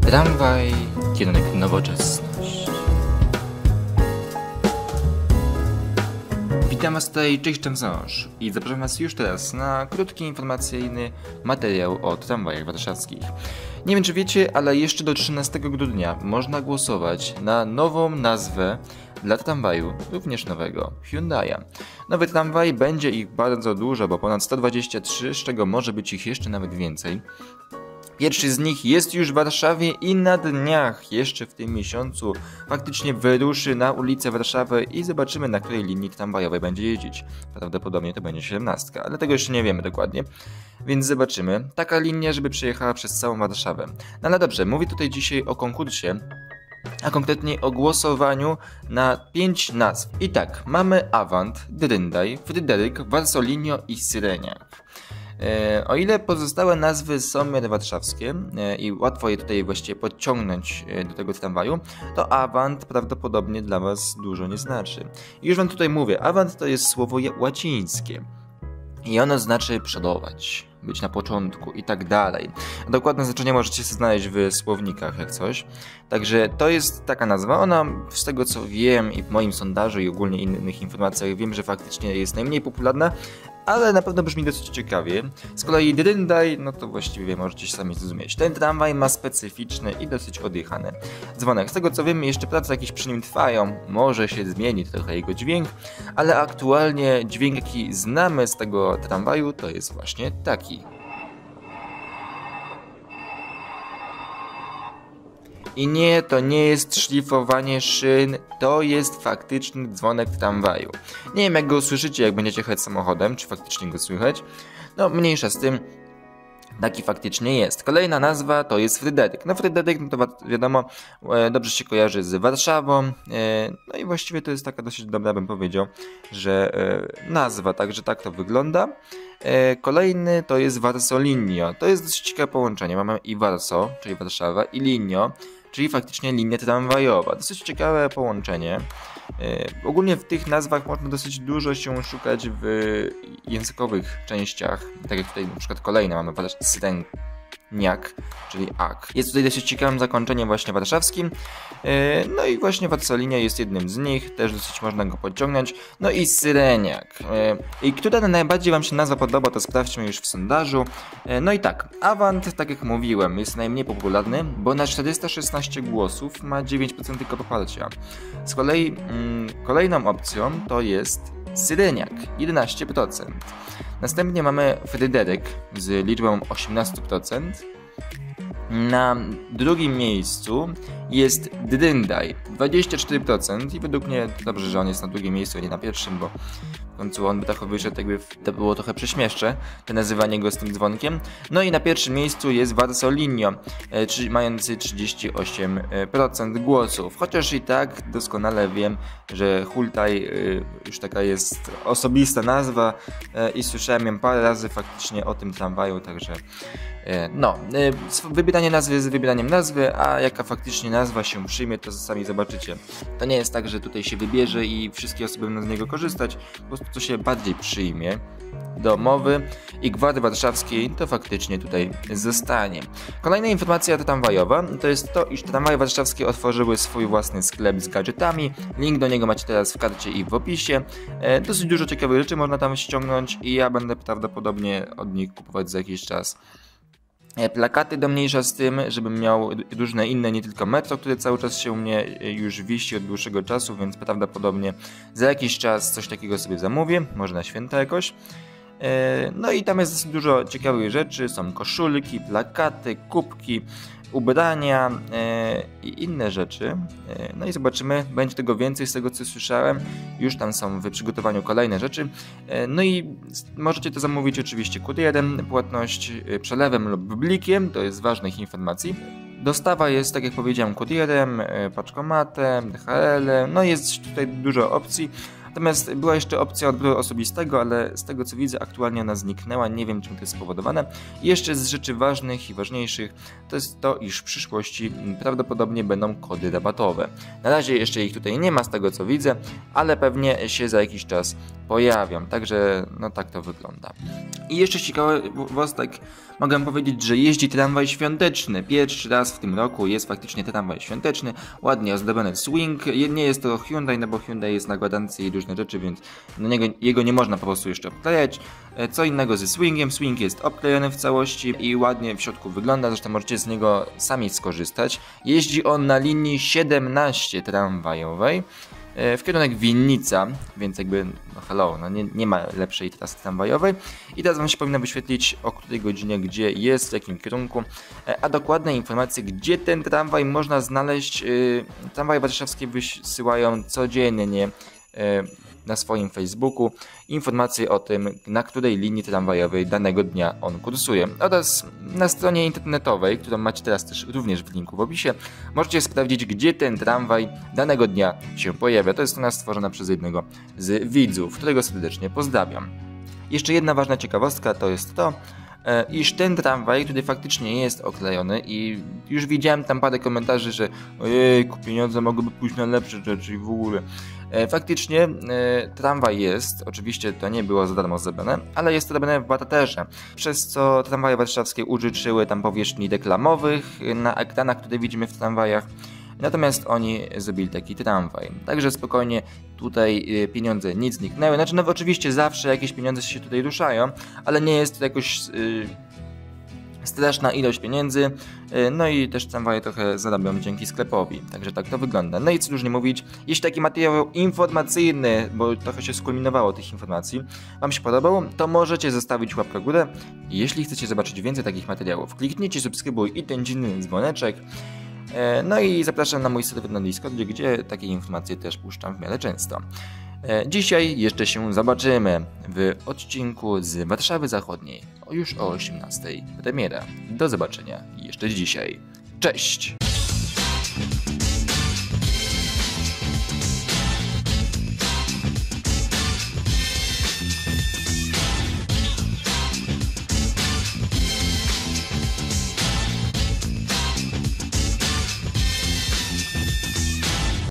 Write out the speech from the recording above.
Tramwaj, kierunek nowoczesność. Witam Was tutaj, cześć Czemsąż i zapraszam Was już teraz na krótki informacyjny materiał o tramwajach warszawskich. Nie wiem czy wiecie, ale jeszcze do 13 grudnia można głosować na nową nazwę dla tramwaju, również nowego, Hyundai'a. Nowy tramwaj, będzie ich bardzo dużo, bo ponad 123, z czego może być ich jeszcze nawet więcej. Pierwszy z nich jest już w Warszawie i na dniach, jeszcze w tym miesiącu, faktycznie wyruszy na ulicę Warszawy i zobaczymy, na której linii tramwajowej będzie jeździć. Prawdopodobnie to będzie 17, ale tego jeszcze nie wiemy dokładnie, więc zobaczymy. Taka linia, żeby przejechała przez całą Warszawę. No ale dobrze, mówię tutaj dzisiaj o konkursie, a konkretnie o głosowaniu na 5 nazw. I tak, mamy Avant, Dryndaj, Fryderyk, Warsolinio i Syreniak. O ile pozostałe nazwy są w miarę warszawskie i łatwo je tutaj właściwie podciągnąć do tego tramwaju, to Avant prawdopodobnie dla Was dużo nie znaczy. I już Wam tutaj mówię, Avant to jest słowo łacińskie i ono znaczy przodować, być na początku i tak dalej. Dokładne znaczenie możecie sobie znaleźć w słownikach jak coś. Także to jest taka nazwa, ona z tego co wiem i w moim sondażu i ogólnie innych informacjach wiem, że faktycznie jest najmniej popularna, ale na pewno brzmi dosyć ciekawie. Z kolei Dryndaj, no to właściwie możecie się sami zrozumieć. Ten tramwaj ma specyficzny i dosyć odjechany dzwonek. Z tego co wiem, jeszcze prace jakieś przy nim trwają, może się zmieni trochę jego dźwięk, ale aktualnie dźwięk jaki znamy z tego tramwaju to jest właśnie taki. I nie, to nie jest szlifowanie szyn, to jest faktyczny dzwonek tramwaju. Nie wiem jak go usłyszycie, jak będziecie jechać samochodem, czy faktycznie go słychać. No mniejsza z tym, taki faktycznie jest. Kolejna nazwa to jest Fryderyk. No Fryderyk, no to wiadomo, dobrze się kojarzy z Warszawą. No i właściwie to jest taka dosyć dobra, bym powiedział, że nazwa, także tak to wygląda. Kolejny to jest Warsolinio. To jest dosyć ciekawe połączenie. Mamy i Warso, czyli Warszawa, i Linio, czyli faktycznie linia tramwajowa. Dosyć ciekawe połączenie. Ogólnie w tych nazwach można dosyć dużo się szukać w językowych częściach. Tak jak tutaj na przykład kolejna mamy Syreniak, czyli ak. Jest tutaj dosyć ciekawym zakończeniem właśnie warszawskim. No i właśnie Warsolinio jest jednym z nich, też dosyć można go podciągnąć. No i Syreniak. I która najbardziej Wam się nazwa podoba, to sprawdźmy już w sondażu. No i tak, Avant, tak jak mówiłem, jest najmniej popularny, bo na 416 głosów ma 9% tylko poparcia. Z kolei kolejną opcją to jest Syreniak, 11%. Następnie mamy Fryderyk z liczbą 18%. Na drugim miejscu jest Dryndaj, 24% i według mnie dobrze, że on jest na drugim miejscu, a nie na pierwszym, bo w końcu on by trochę wyszedł, jakby to było trochę prześmieszcze, to nazywanie go z tym dzwonkiem. No i na pierwszym miejscu jest Warsolinio, mający 38% głosów, chociaż i tak doskonale wiem, że Hultaj już taka jest osobista nazwa i słyszałem ją parę razy faktycznie o tym tramwaju, także no, wybieranie nazwy jest wybieraniem nazwy, a jaka faktycznie nazwa się przyjmie, to sami zobaczycie. To nie jest tak, że tutaj się wybierze i wszystkie osoby będą z niego korzystać, po prostu co się bardziej przyjmie do mowy i gwary warszawskiej, to faktycznie tutaj zostanie. Kolejna informacja tramwajowa to jest to, iż tramwaje warszawskie otworzyły swój własny sklep z gadżetami. Link do niego macie teraz w karcie i w opisie. Dosyć dużo ciekawych rzeczy można tam ściągnąć i ja będę prawdopodobnie od nich kupować za jakiś czas. Plakaty do mniejsza z tym, żebym miał różne inne, nie tylko metro, które cały czas się u mnie już wisi od dłuższego czasu, więc prawdopodobnie za jakiś czas coś takiego sobie zamówię, może na święta jakoś. No i tam jest dosyć dużo ciekawych rzeczy, są koszulki, plakaty, kubki, ubrania i inne rzeczy. No i zobaczymy, będzie tego więcej z tego co słyszałem, już tam są w przygotowaniu kolejne rzeczy. No i możecie to zamówić oczywiście kurierem, płatność przelewem lub blikiem, to jest ważnych informacji. Dostawa jest, tak jak powiedziałem, kurierem, paczkomatem, DHL-em, no jest tutaj dużo opcji. Natomiast była jeszcze opcja odbioru osobistego, ale z tego co widzę aktualnie ona zniknęła, nie wiem czym to jest spowodowane. I jeszcze z rzeczy ważnych i ważniejszych to jest to, iż w przyszłości prawdopodobnie będą kody rabatowe. Na razie jeszcze ich tutaj nie ma z tego co widzę, ale pewnie się za jakiś czas pojawią. Także no tak to wygląda. I jeszcze ciekawostek mogę powiedzieć, że jeździ tramwaj świąteczny. Pierwszy raz w tym roku jest faktycznie tramwaj świąteczny, ładnie ozdobiony swing. Nie jest to Hyundai, no bo Hyundai jest na gwarancji i różne rzeczy, więc jego nie można po prostu jeszcze obklejać. Co innego ze swingiem. Swing jest obklejony w całości i ładnie w środku wygląda, zresztą możecie z niego sami skorzystać. Jeździ on na linii 17 tramwajowej w kierunek Winnica, więc jakby no hello, no nie ma lepszej trasy tramwajowej. I teraz wam się powinno wyświetlić, o której godzinie, gdzie jest, w jakim kierunku, a dokładne informacje, gdzie ten tramwaj można znaleźć. Tramwaje warszawskie wysyłają codziennie na swoim Facebooku informacje o tym, na której linii tramwajowej danego dnia on kursuje. Oraz na stronie internetowej, którą macie teraz też również w linku w opisie, możecie sprawdzić, gdzie ten tramwaj danego dnia się pojawia. To jest strona stworzona przez jednego z widzów, którego serdecznie pozdrawiam. Jeszcze jedna ważna ciekawostka to jest to, iż ten tramwaj, który faktycznie jest oklejony i już widziałem tam parę komentarzy, że ojejku, pieniądze mogłyby pójść na lepsze rzeczy i w ogóle. Faktycznie tramwaj jest, oczywiście to nie było za darmo zrobione, ale jest to robione w barterze, przez co tramwaje warszawskie użyczyły tam powierzchni reklamowych na ekranach, które widzimy w tramwajach. Natomiast oni zrobili taki tramwaj. Także spokojnie tutaj pieniądze nie zniknęły. Znaczy no oczywiście zawsze jakieś pieniądze się tutaj ruszają, ale nie jest to jakoś straszna ilość pieniędzy. No i też tramwaje trochę zarabią dzięki sklepowi. Także tak to wygląda. No i co już nie mówić, jeśli taki materiał informacyjny, bo trochę się skulminowało tych informacji, wam się podobał, to możecie zostawić łapkę w górę. Jeśli chcecie zobaczyć więcej takich materiałów, kliknijcie subskrybuj i ten dziwny dzwoneczek. No i zapraszam na mój serwer na Discordzie, gdzie takie informacje też puszczam w miarę często. Dzisiaj jeszcze się zobaczymy w odcinku z Warszawy Zachodniej, już o 18:00 premiera. Do zobaczenia jeszcze dzisiaj. Cześć!